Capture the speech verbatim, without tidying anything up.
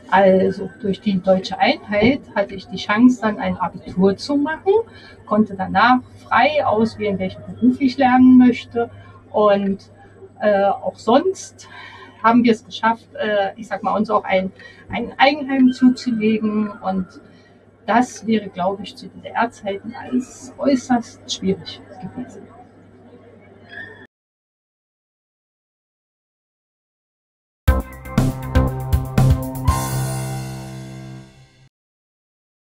Also durch die deutsche Einheit hatte ich die Chance, dann ein Abitur zu machen, konnte danach frei auswählen, welchen Beruf ich lernen möchte. Und äh, auch sonst haben wir es geschafft, äh, ich sag mal, uns auch ein, ein Eigenheim zuzulegen. Und das wäre, glaube ich, zu D D R-Zeiten alles äußerst schwierig gewesen.